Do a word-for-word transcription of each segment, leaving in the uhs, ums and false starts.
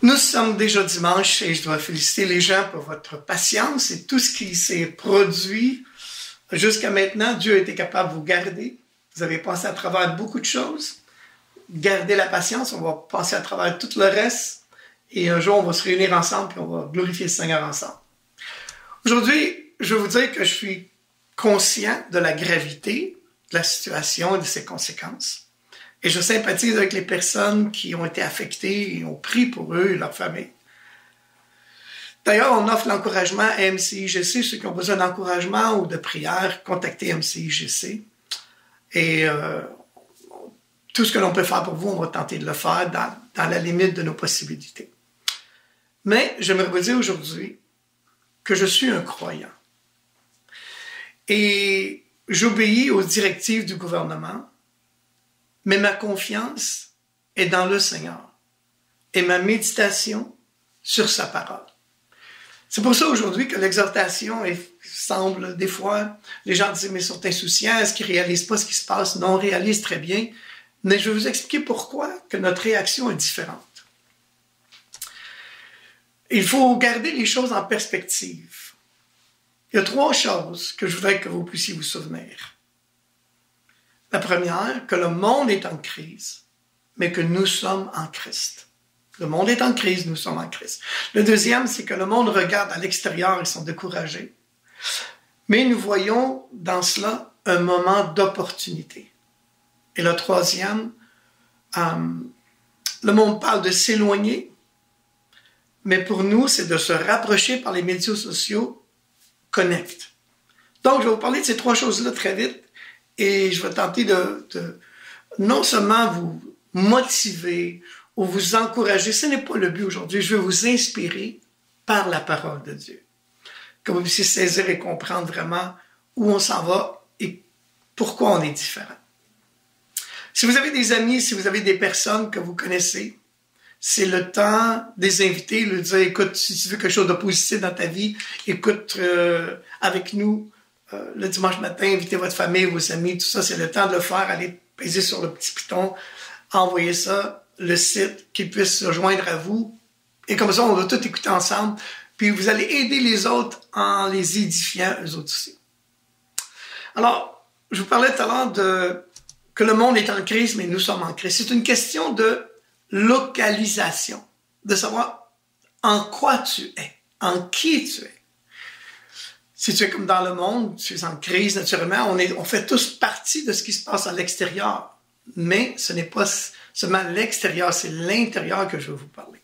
Nous sommes déjà dimanche et je dois féliciter les gens pour votre patience et tout ce qui s'est produit jusqu'à maintenant. Dieu a été capable de vous garder. Vous avez passé à travers beaucoup de choses. Gardez la patience, on va passer à travers tout le reste et un jour on va se réunir ensemble et on va glorifier le Seigneur ensemble. Aujourd'hui, je vais vous dire que je suis conscient de la gravité de la situation et de ses conséquences. Et je sympathise avec les personnes qui ont été affectées et ont prié pour eux et leur famille. D'ailleurs, on offre l'encouragement à M C I G C. Ceux qui ont besoin d'encouragement ou de prière, contactez M C I G C. Et euh, tout ce que l'on peut faire pour vous, on va tenter de le faire dans, dans la limite de nos possibilités. Mais j'aimerais vous dire aujourd'hui que je suis un croyant. Et j'obéis aux directives du gouvernement. Mais ma confiance est dans le Seigneur et ma méditation sur sa parole. C'est pour ça aujourd'hui que l'exhortation est, semble, des fois, les gens disent, mais ils sont insouciants, est-ce qu'ils ne réalisent pas ce qui se passe? Non, on réalise très bien. Mais je vais vous expliquer pourquoi que notre réaction est différente. Il faut garder les choses en perspective. Il y a trois choses que je voudrais que vous puissiez vous souvenir. La première, que le monde est en crise, mais que nous sommes en Christ. Le monde est en crise, nous sommes en Christ. Le deuxième, c'est que le monde regarde à l'extérieur, ils sont découragés. Mais nous voyons dans cela un moment d'opportunité. Et le troisième, euh, le monde parle de s'éloigner, mais pour nous, c'est de se rapprocher par les médias sociaux, connect. Donc, je vais vous parler de ces trois choses-là très vite. Et je vais tenter de, de non seulement vous motiver ou vous encourager, ce n'est pas le but aujourd'hui, je veux vous inspirer par la parole de Dieu. Que vous puissiez saisir et comprendre vraiment où on s'en va et pourquoi on est différent. Si vous avez des amis, si vous avez des personnes que vous connaissez, c'est le temps de les inviter, de leur dire, écoute, si tu veux quelque chose de positif dans ta vie, écoute euh, avec nous. Euh, le dimanche matin, invitez votre famille, vos amis, tout ça, c'est le temps de le faire. Allez peser sur le petit piton, envoyer ça, le site, qu'ils puissent se joindre à vous. Et comme ça, on va tout écouter ensemble. Puis vous allez aider les autres en les édifiant, eux autres aussi. Alors, je vous parlais tout à l'heure de que le monde est en crise, mais nous sommes en crise. C'est une question de localisation, de savoir en quoi tu es, en qui tu es. Si tu es comme dans le monde, tu es en crise naturellement, on, est, on fait tous partie de ce qui se passe à l'extérieur. Mais ce n'est pas seulement l'extérieur, c'est l'intérieur que je veux vous parler.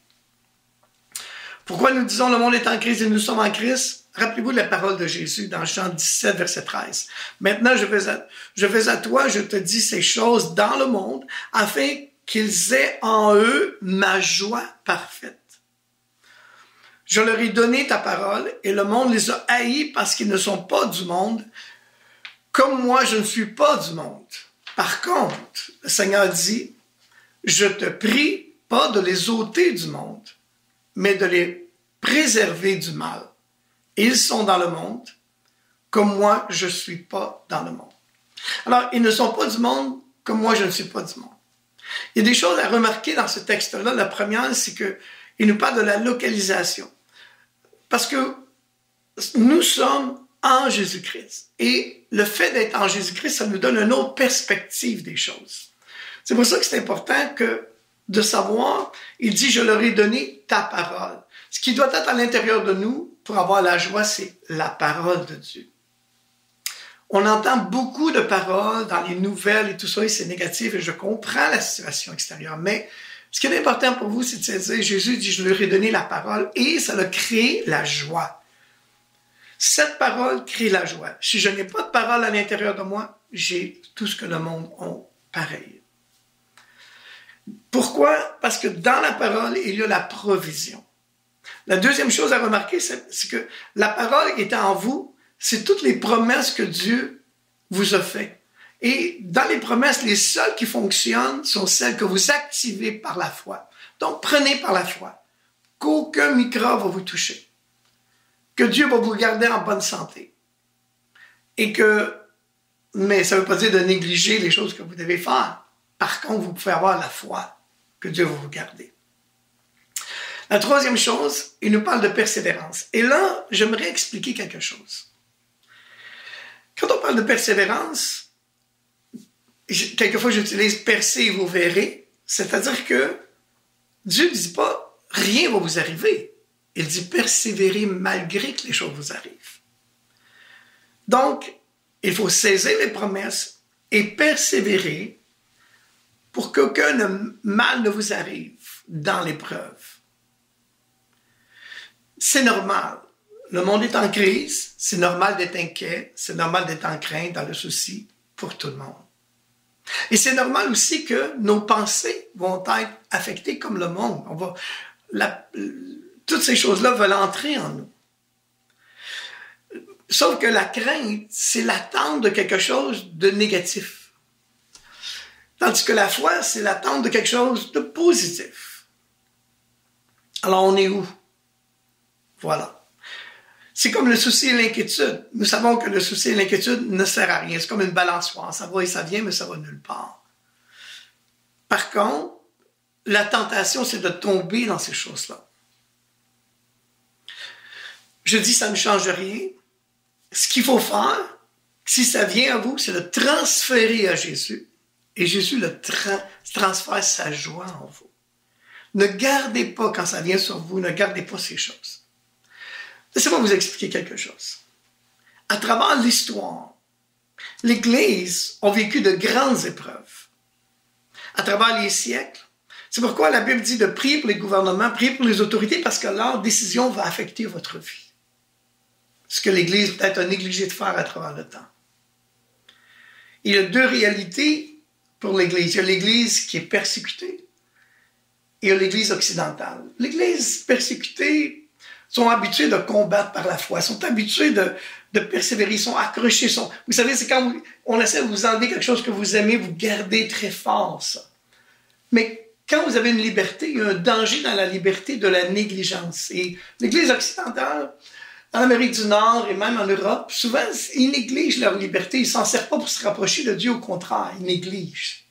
Pourquoi nous disons le monde est en crise et nous sommes en crise? Rappelez-vous de la parole de Jésus dans Jean dix-sept, verset treize. Maintenant, je fais, à, je fais à toi, je te dis ces choses dans le monde, afin qu'ils aient en eux ma joie parfaite. Je leur ai donné ta parole et le monde les a haïs parce qu'ils ne sont pas du monde, comme moi je ne suis pas du monde. Par contre, le Seigneur dit, je te prie pas de les ôter du monde, mais de les préserver du mal. Ils sont dans le monde, comme moi je ne suis pas dans le monde. Alors, ils ne sont pas du monde, comme moi je ne suis pas du monde. Il y a des choses à remarquer dans ce texte-là. La première, c'est qu'il nous parle de la localisation. Parce que nous sommes en Jésus-Christ. Et le fait d'être en Jésus-Christ, ça nous donne une autre perspective des choses. C'est pour ça que c'est important que de savoir, il dit, je leur ai donné ta parole. Ce qui doit être à l'intérieur de nous pour avoir la joie, c'est la parole de Dieu. On entend beaucoup de paroles dans les nouvelles et tout ça, et c'est négatif, et je comprends la situation extérieure. Mais ce qui est important pour vous, c'est de se dire, Jésus dit, je leur ai donné la parole, et ça a créé la joie. Cette parole crée la joie. Si je n'ai pas de parole à l'intérieur de moi, j'ai tout ce que le monde a pareil. Pourquoi? Parce que dans la parole, il y a la provision. La deuxième chose à remarquer, c'est, c'est que la parole qui est en vous, c'est toutes les promesses que Dieu vous a faites. Et dans les promesses, les seules qui fonctionnent sont celles que vous activez par la foi. Donc, prenez par la foi qu'aucun microbe va vous toucher, que Dieu va vous garder en bonne santé. Et que, mais ça ne veut pas dire de négliger les choses que vous devez faire. Par contre, vous pouvez avoir la foi que Dieu va vous garder. La troisième chose, il nous parle de persévérance. Et là, j'aimerais expliquer quelque chose. Quand on parle de persévérance, quelquefois j'utilise « percez et vous verrez », c'est-à-dire que Dieu ne dit pas « rien va vous arriver ». Il dit « persévérer malgré que les choses vous arrivent ». Donc, il faut saisir les promesses et persévérer pour qu'aucun mal ne vous arrive dans l'épreuve. C'est normal. Le monde est en crise. C'est normal d'être inquiet. C'est normal d'être en crainte, dans le souci pour tout le monde. Et c'est normal aussi que nos pensées vont être affectées comme le monde. On va, la, toutes ces choses-là veulent entrer en nous. Sauf que la crainte, c'est l'attente de quelque chose de négatif. Tandis que la foi, c'est l'attente de quelque chose de positif. Alors, on est où? Voilà. C'est comme le souci et l'inquiétude. Nous savons que le souci et l'inquiétude ne sert à rien. C'est comme une balançoire. Ça va et ça vient, mais ça va nulle part. Par contre, la tentation, c'est de tomber dans ces choses-là. Je dis, ça ne change rien. Ce qu'il faut faire, si ça vient à vous, c'est de transférer à Jésus. Et Jésus le tra- transfère sa joie en vous. Ne gardez pas, quand ça vient sur vous, ne gardez pas ces choses. Laissez-moi vous expliquer quelque chose. À travers l'histoire, l'Église a vécu de grandes épreuves. À travers les siècles, c'est pourquoi la Bible dit de prier pour les gouvernements, prier pour les autorités, parce que leur décision va affecter votre vie. Ce que l'Église peut-être a négligé de faire à travers le temps. Il y a deux réalités pour l'Église. Il y a l'Église qui est persécutée et il y a l'Église occidentale. L'Église persécutée sont habitués de combattre par la foi, sont habitués de, de persévérer, sont accrochés. Sont... Vous savez, c'est quand vous, on essaie de vous enlever quelque chose que vous aimez, vous gardez très fort ça. Mais quand vous avez une liberté, il y a un danger dans la liberté de la négligence. Et l'Église occidentale, en Amérique du Nord et même en Europe, souvent, ils négligent leur liberté. Ils ne s'en servent pas pour se rapprocher de Dieu, au contraire, ils négligent.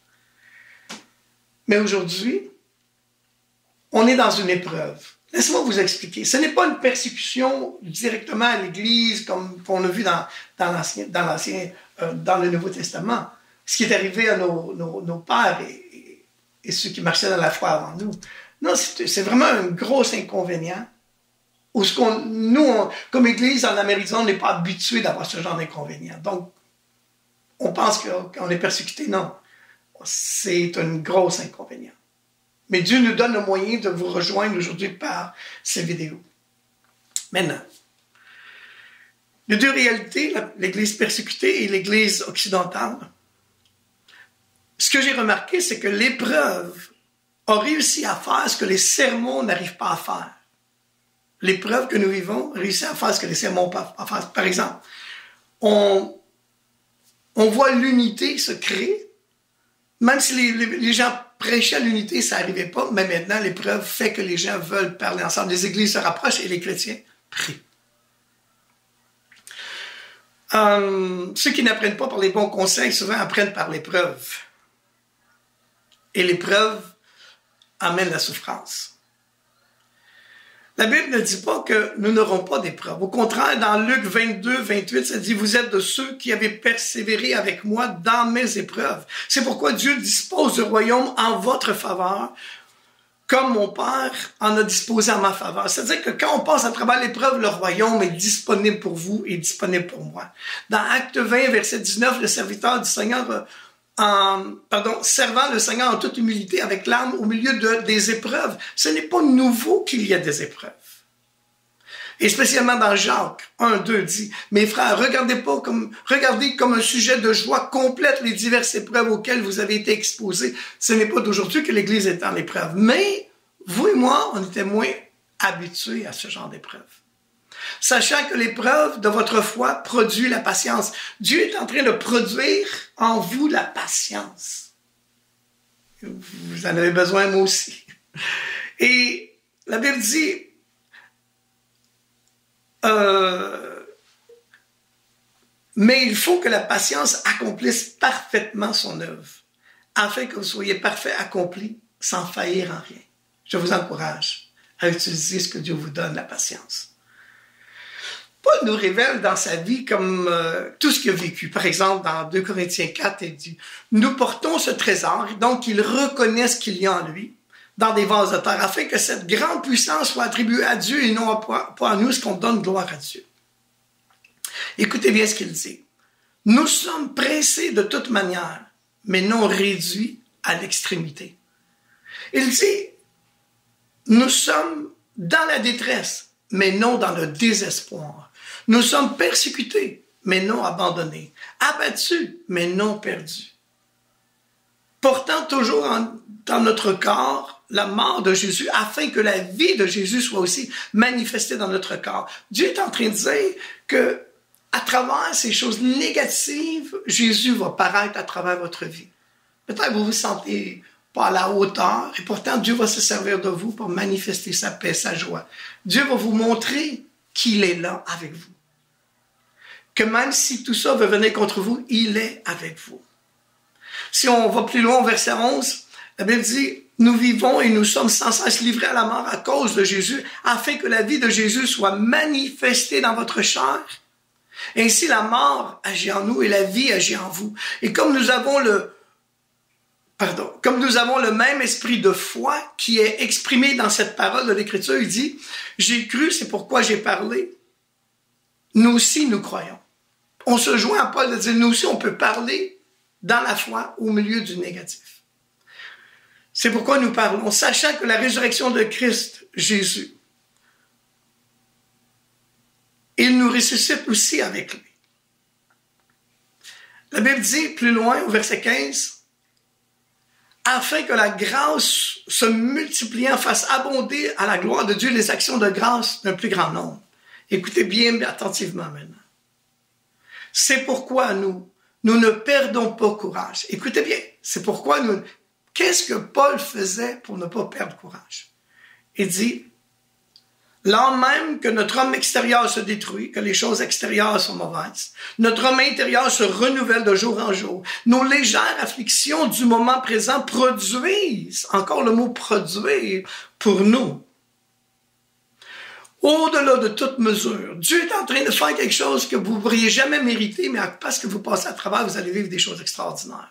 Mais aujourd'hui, on est dans une épreuve. Laissez-moi vous expliquer. Ce n'est pas une persécution directement à l'Église, comme on a vu dans, dans l'Ancien, dans, l'Ancien, euh, dans le Nouveau Testament. Ce qui est arrivé à nos, nos, nos pères et, et, et ceux qui marchaient dans la foi avant nous. Non, c'est, c'est vraiment un gros inconvénient. Où ce qu'on, nous, on, comme Église en Amérique du Nord, on n'est pas habitués d'avoir ce genre d'inconvénient. Donc, on pense qu'on est persécuté. Non, c'est un gros inconvénient. Mais Dieu nous donne le moyen de vous rejoindre aujourd'hui par ces vidéos. Maintenant, les deux réalités, l'Église persécutée et l'Église occidentale, ce que j'ai remarqué, c'est que l'épreuve a réussi à faire ce que les sermons n'arrivent pas à faire. L'épreuve que nous vivons réussit à faire ce que les sermons n'ont pas à faire. Par exemple, on, on voit l'unité se créer, même si les, les, les gens prêchaient l'unité, ça n'arrivait pas, mais maintenant, l'épreuve fait que les gens veulent parler ensemble. Les églises se rapprochent et les chrétiens prient. Euh, ceux qui n'apprennent pas par les bons conseils, souvent apprennent par l'épreuve. Et l'épreuve amène la souffrance. La Bible ne dit pas que nous n'aurons pas d'épreuve. Au contraire, dans Luc vingt-deux, vingt-huit, ça dit « Vous êtes de ceux qui avez persévéré avec moi dans mes épreuves. » C'est pourquoi Dieu dispose du royaume en votre faveur, comme mon Père en a disposé en ma faveur. C'est-à-dire que quand on passe à travers l'épreuve, le royaume est disponible pour vous et disponible pour moi. Dans Acte vingt, verset dix-neuf, le serviteur du Seigneur... En, pardon, servant le Seigneur en toute humilité avec l'âme au milieu de, des épreuves. Ce n'est pas nouveau qu'il y a des épreuves. Et spécialement dans Jacques un, deux dit, mes frères, regardez pas comme, regardez comme un sujet de joie complète les diverses épreuves auxquelles vous avez été exposés. Ce n'est pas d'aujourd'hui que l'Église est en épreuve. Mais, vous et moi, on était moins habitués à ce genre d'épreuve. Sachant que l'épreuve de votre foi produit la patience. Dieu est en train de produire en vous la patience. Vous en avez besoin, moi aussi. Et la Bible dit, euh, mais il faut que la patience accomplisse parfaitement son œuvre, afin que vous soyez parfait, accompli, sans faillir en rien. Je vous encourage à utiliser ce que Dieu vous donne, la patience. Paul nous révèle dans sa vie comme euh, tout ce qu'il a vécu. Par exemple, dans deux Corinthiens quatre, il dit « Nous portons ce trésor, donc il reconnaît ce qu'il y a en lui, dans des vases de terre, afin que cette grande puissance soit attribuée à Dieu et non pas, pas à nous, ce qu'on donne gloire à Dieu. » Écoutez bien ce qu'il dit. « Nous sommes pressés de toute manière, mais non réduits à l'extrémité. » Il dit « Nous sommes dans la détresse, mais non dans le désespoir. Nous sommes persécutés, mais non abandonnés. Abattus, mais non perdus. Portant toujours en, dans notre corps la mort de Jésus, afin que la vie de Jésus soit aussi manifestée dans notre corps. » Dieu est en train de dire que à travers ces choses négatives, Jésus va paraître à travers votre vie. Peut-être que vous vous sentez pas à la hauteur, et pourtant Dieu va se servir de vous pour manifester sa paix, sa joie. Dieu va vous montrer qu'il est là avec vous. Que même si tout ça veut venir contre vous, il est avec vous. Si on va plus loin au verset onze, la Bible dit « Nous vivons et nous sommes sans cesse livrés à la mort à cause de Jésus, afin que la vie de Jésus soit manifestée dans votre chair. Ainsi la mort agit en nous et la vie agit en vous. Et comme nous avons le Pardon, comme nous avons le même esprit de foi qui est exprimé dans cette parole de l'Écriture, il dit « J'ai cru, c'est pourquoi j'ai parlé. Nous aussi, nous croyons. » On se joint à Paul de dire « Nous aussi, on peut parler dans la foi au milieu du négatif. » C'est pourquoi nous parlons, sachant que la résurrection de Christ, Jésus, il nous ressuscite aussi avec lui. La Bible dit plus loin, au verset quinze, afin que la grâce se multipliant fasse abonder à la gloire de Dieu les actions de grâce d'un plus grand nombre. Écoutez bien attentivement maintenant. C'est pourquoi nous, nous ne perdons pas courage. Écoutez bien, c'est pourquoi nous... Qu'est-ce que Paul faisait pour ne pas perdre courage? Il dit, lors même que notre homme extérieur se détruit, que les choses extérieures sont mauvaises, notre homme intérieur se renouvelle de jour en jour. Nos légères afflictions du moment présent produisent, encore le mot produire, pour nous. Au-delà de toute mesure, Dieu est en train de faire quelque chose que vous ne pourriez jamais mériter, mais parce que vous passez à travers, vous allez vivre des choses extraordinaires.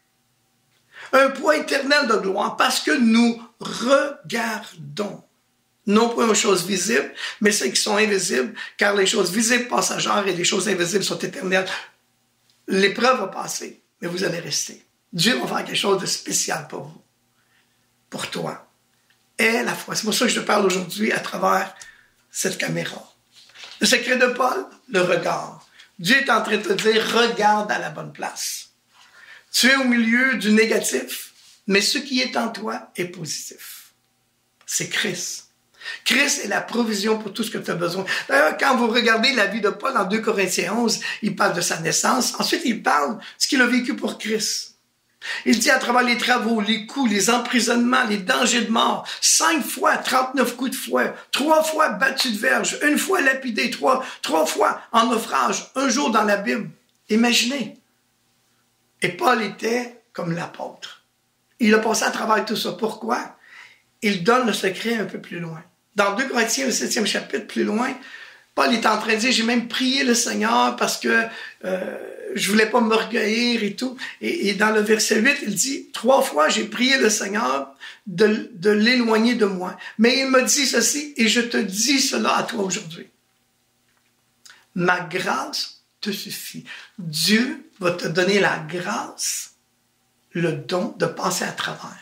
Un poids éternel de gloire, parce que nous regardons. Non pas aux choses visibles, mais celles qui sont invisibles, car les choses visibles passagères et les choses invisibles sont éternelles. L'épreuve va passer, mais vous allez rester. Dieu va faire quelque chose de spécial pour vous, pour toi. Et la foi. C'est pour ça que je te parle aujourd'hui à travers cette caméra. Le secret de Paul, le regard. Dieu est en train de te dire, regarde à la bonne place. Tu es au milieu du négatif, mais ce qui est en toi est positif. C'est Christ. Christ est la provision pour tout ce que tu as besoin. D'ailleurs, quand vous regardez la vie de Paul dans deux Corinthiens onze, il parle de sa naissance. Ensuite, il parle de ce qu'il a vécu pour Christ. Il dit à travers les travaux, les coups, les emprisonnements, les dangers de mort, cinq fois, trente-neuf coups de fouet, trois fois battu de verge, une fois lapidé, trois, trois fois en naufrage, un jour dans la Bible. Imaginez. Et Paul était comme l'apôtre. Il a passé à travers tout ça. Pourquoi? Il donne le secret un peu plus loin. Dans deux Corinthiens, le septième chapitre, plus loin, Paul est en train de dire, j'ai même prié le Seigneur parce que euh, je voulais pas m'orgueillir et tout. Et, et dans le verset huit, il dit, trois fois, j'ai prié le Seigneur de, de l'éloigner de moi. Mais il me dit ceci, et je te dis cela à toi aujourd'hui. Ma grâce te suffit. Dieu va te donner la grâce, le don de passer à travers.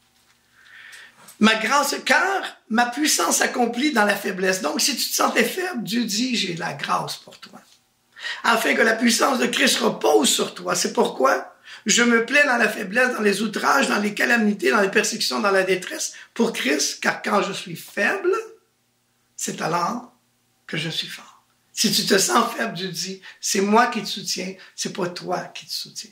Ma grâce, car ma puissance s'accomplit dans la faiblesse. Donc, si tu te sentais faible, Dieu dit, j'ai la grâce pour toi. Afin que la puissance de Christ repose sur toi. C'est pourquoi je me plais dans la faiblesse, dans les outrages, dans les calamités, dans les persécutions, dans la détresse pour Christ, car quand je suis faible, c'est alors que je suis fort. Si tu te sens faible, Dieu dit, c'est moi qui te soutiens, c'est pas toi qui te soutiens.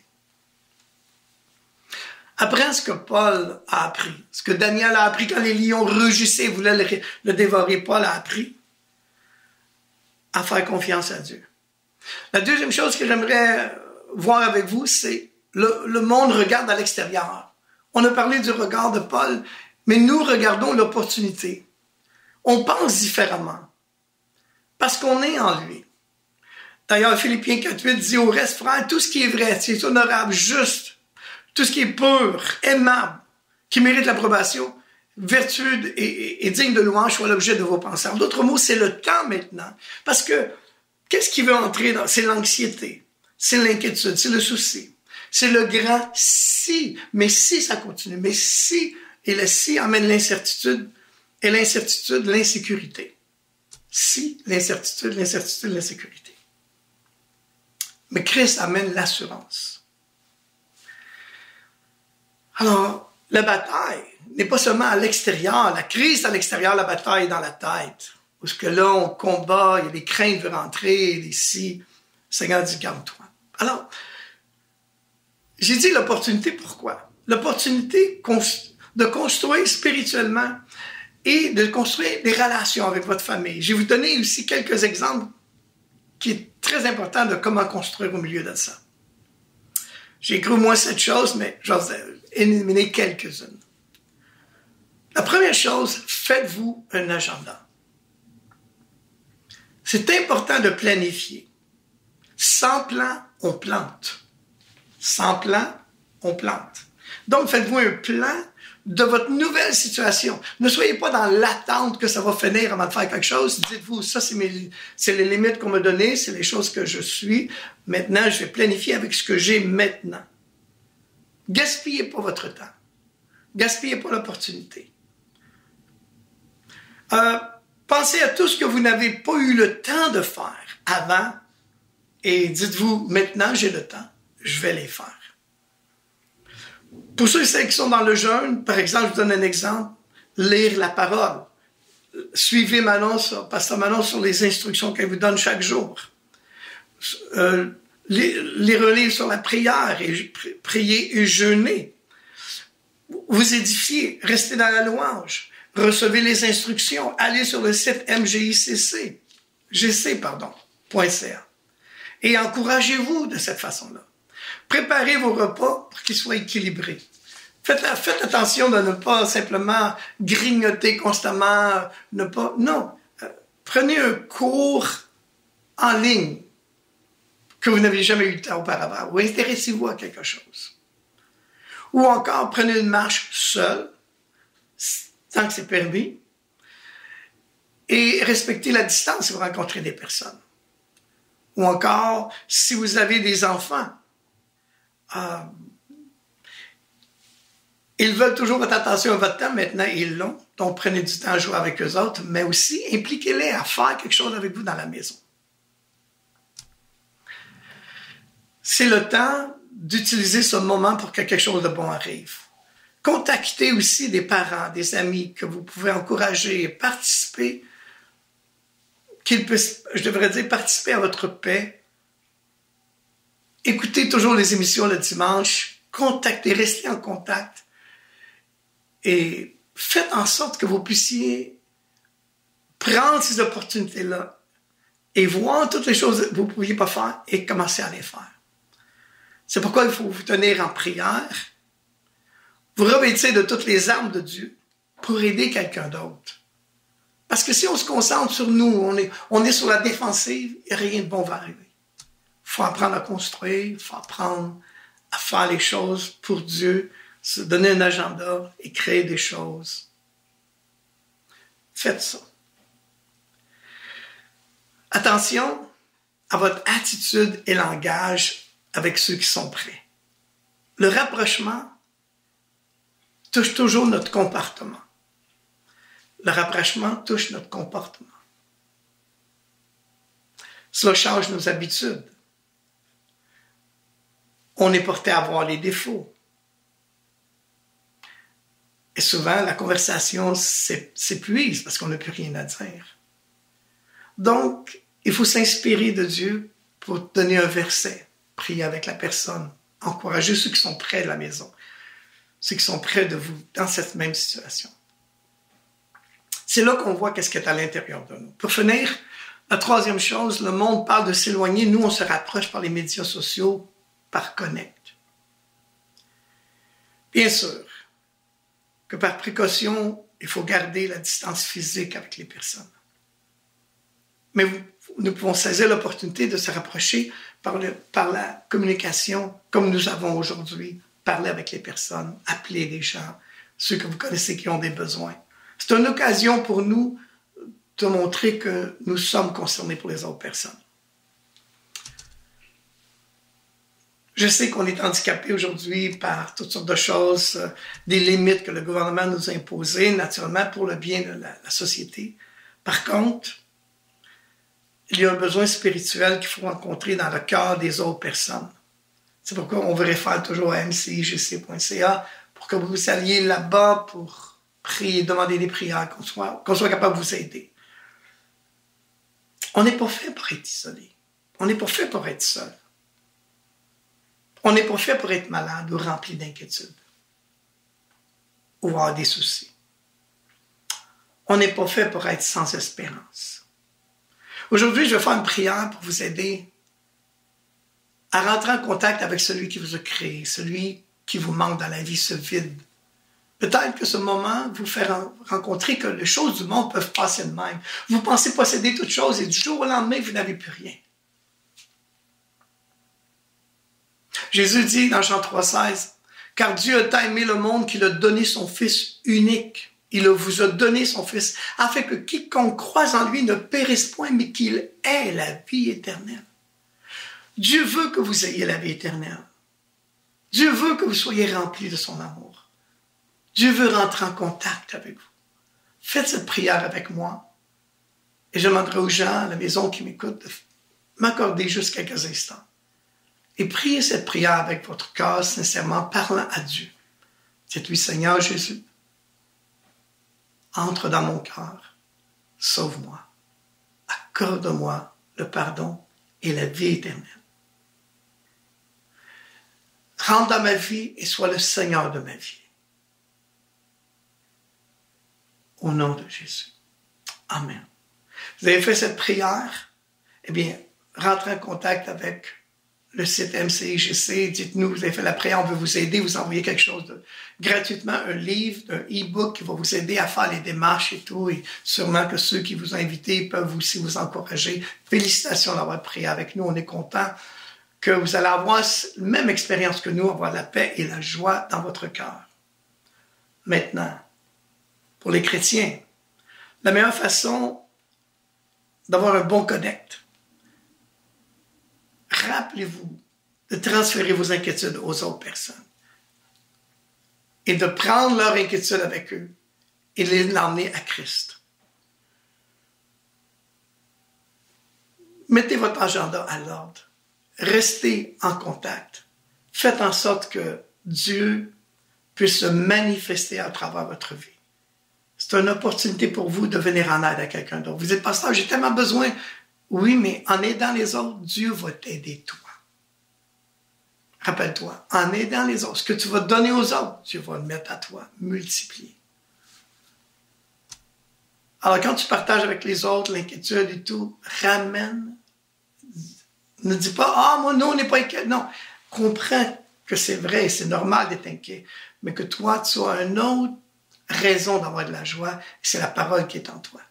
Apprends ce que Paul a appris, ce que Daniel a appris quand les lions rugissaient et voulaient le, le dévorer. Paul a appris à faire confiance à Dieu. La deuxième chose que j'aimerais voir avec vous, c'est le, le monde regarde à l'extérieur. On a parlé du regard de Paul, mais nous regardons l'opportunité. On pense différemment parce qu'on est en lui. D'ailleurs, Philippiens quatre huit dit au reste, frère, tout ce qui est vrai, qui est honorable, juste, tout ce qui est pur, aimable, qui mérite l'approbation, vertueux et, et, et digne de louange soit l'objet de vos pensées. En d'autres mots, c'est le temps maintenant. Parce que, qu'est-ce qui veut entrer dans? C'est l'anxiété, c'est l'inquiétude, c'est le souci, c'est le grand si. Mais si ça continue, mais si, et le si amène l'incertitude, et l'incertitude, l'insécurité. Si, l'incertitude, l'incertitude, l'insécurité. Mais Christ amène l'assurance. Alors, la bataille n'est pas seulement à l'extérieur, la crise à l'extérieur, la bataille est dans la tête. Parce que là, on combat, il y a des craintes de rentrer, les si. Seigneur dit, garde-toi. Alors, j'ai dit l'opportunité, pourquoi? L'opportunité de construire spirituellement et de construire des relations avec votre famille. Je vais vous donner aussi quelques exemples qui est très important de comment construire au milieu de ça. J'ai écrit au moins sept choses, mais j'en ai éliminé quelques-unes. La première chose, faites-vous un agenda. C'est important de planifier. Sans plan, on plante. Sans plan, on plante. Donc, faites-vous un plan de votre nouvelle situation. Ne soyez pas dans l'attente que ça va finir avant de faire quelque chose. Dites-vous, ça, c'est, mes, c'est les limites qu'on m'a données, c'est les choses que je suis. Maintenant, je vais planifier avec ce que j'ai maintenant. Gaspillez pas votre temps. Gaspillez pas l'opportunité. Euh, pensez à tout ce que vous n'avez pas eu le temps de faire avant et dites-vous, maintenant, j'ai le temps, je vais les faire. Pour ceux et celles qui sont dans le jeûne, par exemple, je vous donne un exemple, lire la parole. Suivez Manon, sur, Pasteur Manon sur les instructions qu'elle vous donne chaque jour. Euh, lire un livre sur la prière, et prier et jeûner. Vous édifiez, restez dans la louange, recevez les instructions, allez sur le site M G I C C, G C, pardon, .ca, et encouragez-vous de cette façon-là. Préparez vos repas pour qu'ils soient équilibrés. Faites, faites attention de ne pas simplement grignoter constamment, ne pas... Non, euh, prenez un cours en ligne que vous n'avez jamais eu le temps auparavant, ou intéressez-vous à quelque chose. Ou encore, prenez une marche seule, tant que c'est permis, et respectez la distance si vous rencontrez des personnes. Ou encore, si vous avez des enfants, Euh, ils veulent toujours votre attention et votre temps, maintenant ils l'ont, donc prenez du temps à jouer avec eux autres, mais aussi impliquez-les à faire quelque chose avec vous dans la maison. C'est le temps d'utiliser ce moment pour que quelque chose de bon arrive. Contactez aussi des parents, des amis que vous pouvez encourager et participer, qu'ils puissent, je devrais dire, participer à votre paix. Écoutez toujours les émissions le dimanche, contactez, restez en contact et faites en sorte que vous puissiez prendre ces opportunités-là et voir toutes les choses que vous ne pouviez pas faire et commencer à les faire. C'est pourquoi il faut vous tenir en prière, vous revêtir de toutes les armes de Dieu pour aider quelqu'un d'autre. Parce que si on se concentre sur nous, on est, on est sur la défensive, et rien de bon va arriver. Il faut apprendre à construire, il faut apprendre à faire les choses pour Dieu, se donner un agenda et créer des choses. Faites ça. Attention à votre attitude et langage avec ceux qui sont prêts. Le rapprochement touche toujours notre comportement. Le rapprochement touche notre comportement. Cela change nos habitudes. On est porté à voir les défauts. Et souvent, la conversation s'épuise parce qu'on n'a plus rien à dire. Donc, il faut s'inspirer de Dieu pour donner un verset, prier avec la personne, encourager ceux qui sont près de la maison, ceux qui sont près de vous dans cette même situation. C'est là qu'on voit qu'est-ce qui est à l'intérieur de nous. Pour finir, la troisième chose, le monde parle de s'éloigner. Nous, on se rapproche par les médias sociaux, par Connect. Bien sûr que par précaution il faut garder la distance physique avec les personnes. Mais vous, nous pouvons saisir l'opportunité de se rapprocher par, le, par la communication, comme nous avons aujourd'hui, parler avec les personnes, appeler les gens, ceux que vous connaissez qui ont des besoins. C'est une occasion pour nous de montrer que nous sommes concernés pour les autres personnes. Je sais qu'on est handicapé aujourd'hui par toutes sortes de choses, euh, des limites que le gouvernement nous a imposées, naturellement, pour le bien de la, la société. Par contre, il y a un besoin spirituel qu'il faut rencontrer dans le cœur des autres personnes. C'est pourquoi on vous réfère toujours à m c i g c point c a pour que vous alliez là-bas pour prier, demander des prières, qu'on soit, qu'on soit capable de vous aider. On n'est pas fait pour être isolé. On n'est pas fait pour être seul. On n'est pas fait pour être malade ou rempli d'inquiétude ou avoir des soucis. On n'est pas fait pour être sans espérance. Aujourd'hui, je vais faire une prière pour vous aider à rentrer en contact avec celui qui vous a créé, celui qui vous manque dans la vie, ce vide. Peut-être que ce moment vous fait rencontrer que les choses du monde peuvent passer de même. Vous pensez posséder toutes choses et du jour au lendemain, vous n'avez plus rien. Jésus dit dans Jean trois seize, « Car Dieu a tant aimé le monde qu'il a donné son Fils unique. Il vous a donné son Fils, afin que quiconque croise en lui ne périsse point, mais qu'il ait la vie éternelle. » Dieu veut que vous ayez la vie éternelle. Dieu veut que vous soyez remplis de son amour. Dieu veut rentrer en contact avec vous. Faites cette prière avec moi. Et je demanderai aux gens à la maison qui m'écoutent de m'accorder juste quelques instants. Et priez cette prière avec votre cœur, sincèrement, parlant à Dieu. Dites-lui, Seigneur Jésus, entre dans mon cœur, sauve-moi, accorde-moi le pardon et la vie éternelle. Rentre dans ma vie et sois le Seigneur de ma vie. Au nom de Jésus. Amen. Vous avez fait cette prière? Eh bien, rentrez en contact avec le site M C I G C, dites-nous, vous avez fait la prière, on veut vous aider, vous envoyez quelque chose de gratuitement, un livre, un e-book qui va vous aider à faire les démarches et tout, et sûrement que ceux qui vous ont invité peuvent aussi vous encourager. Félicitations d'avoir prié avec nous, on est contents que vous allez avoir la même expérience que nous, avoir la paix et la joie dans votre cœur. Maintenant, pour les chrétiens, la meilleure façon d'avoir un bon connect, rappelez-vous de transférer vos inquiétudes aux autres personnes et de prendre leur inquiétude avec eux et de l'emmener à Christ. Mettez votre agenda à l'ordre. Restez en contact. Faites en sorte que Dieu puisse se manifester à travers votre vie. C'est une opportunité pour vous de venir en aide à quelqu'un d'autre. Vous dites, pasteur, j'ai tellement besoin. Oui, mais en aidant les autres, Dieu va t'aider toi. Rappelle-toi, en aidant les autres, ce que tu vas donner aux autres, Dieu va le mettre à toi, multiplier. Alors, quand tu partages avec les autres l'inquiétude et tout, ramène. Ne dis pas, ah, moi, non, on n'est pas inquiet. Non, comprends que c'est vrai, c'est normal d'être inquiet, mais que toi, tu as une autre raison d'avoir de la joie, c'est la parole qui est en toi.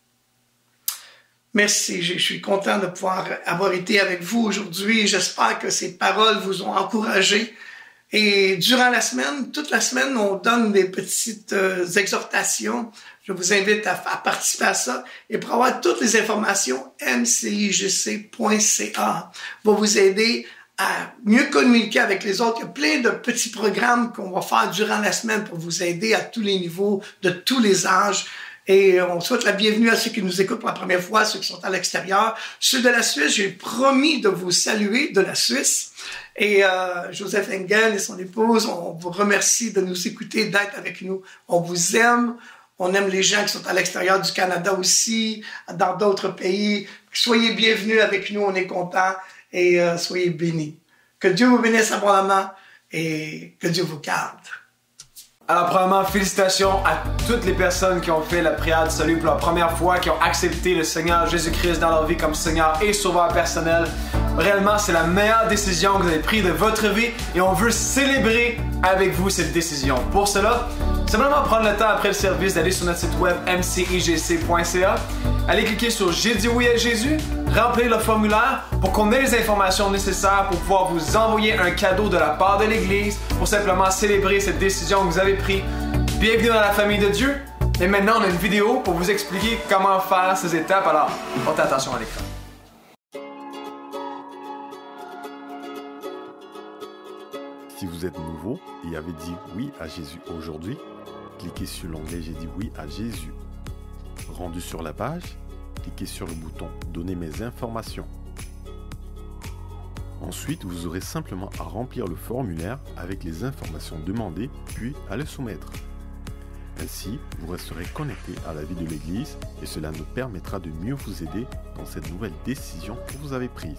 Merci, je suis content de pouvoir avoir été avec vous aujourd'hui. J'espère que ces paroles vous ont encouragé. Et durant la semaine, toute la semaine, on donne des petites euh, exhortations. Je vous invite à, à participer à ça. Et pour avoir toutes les informations, m c i g c point c a va vous aider à mieux communiquer avec les autres. Il y a plein de petits programmes qu'on va faire durant la semaine pour vous aider à tous les niveaux, de tous les âges. Et on souhaite la bienvenue à ceux qui nous écoutent pour la première fois, ceux qui sont à l'extérieur. Ceux de la Suisse, j'ai promis de vous saluer de la Suisse. Et euh, Joseph Engel et son épouse, on vous remercie de nous écouter, d'être avec nous. On vous aime. On aime les gens qui sont à l'extérieur du Canada aussi, dans d'autres pays. Soyez bienvenus avec nous, on est contents et euh, soyez bénis. Que Dieu vous bénisse abondamment et que Dieu vous garde. Alors premièrement, félicitations à toutes les personnes qui ont fait la prière du salut pour la première fois, qui ont accepté le Seigneur Jésus-Christ dans leur vie comme Seigneur et Sauveur personnel. Réellement, c'est la meilleure décision que vous avez prise de votre vie et on veut célébrer avec vous cette décision. Pour cela, simplement prendre le temps après le service d'aller sur notre site web m c i g c point c a, aller cliquer sur J'ai dit oui à Jésus, remplir le formulaire pour qu'on ait les informations nécessaires pour pouvoir vous envoyer un cadeau de la part de l'Église pour simplement célébrer cette décision que vous avez prise. Bienvenue dans la famille de Dieu. Et maintenant, on a une vidéo pour vous expliquer comment faire ces étapes. Alors, portez attention à l'écran. Si vous êtes nouveau et avez dit oui à Jésus aujourd'hui, cliquez sur l'onglet J'ai dit oui à Jésus. Rendu sur la page, cliquez sur le bouton Donner mes informations. Ensuite, vous aurez simplement à remplir le formulaire avec les informations demandées, puis à le soumettre. Ainsi, vous resterez connecté à la vie de l'Église et cela nous permettra de mieux vous aider dans cette nouvelle décision que vous avez prise.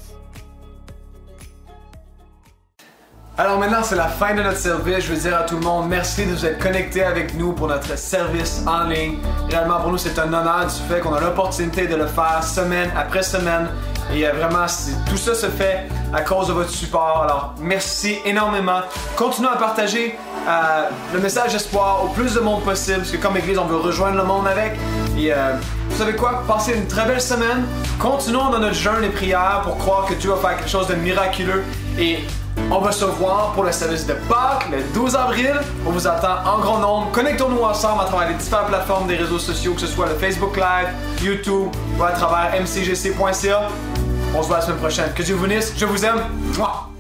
Alors maintenant, c'est la fin de notre service. Je veux dire à tout le monde, merci de vous être connecté avec nous pour notre service en ligne. Réellement, pour nous, c'est un honneur du fait qu'on a l'opportunité de le faire semaine après semaine. Et euh, vraiment, tout ça se fait à cause de votre support. Alors, merci énormément. Continuez à partager euh, le message d'espoir au plus de monde possible, parce que comme Église, on veut rejoindre le monde avec. Et euh, vous savez quoi? Passez une très belle semaine. Continuons dans notre jeûne et prière pour croire que Dieu va faire quelque chose de miraculeux. Et on va se voir pour le service de Pâques le douze avril. On vous attend en grand nombre. Connectons-nous ensemble à travers les différentes plateformes des réseaux sociaux, que ce soit le Facebook Live, YouTube ou à travers m c g c point c a. On se voit la semaine prochaine. Que Dieu vous bénisse. Je vous aime. Mouah!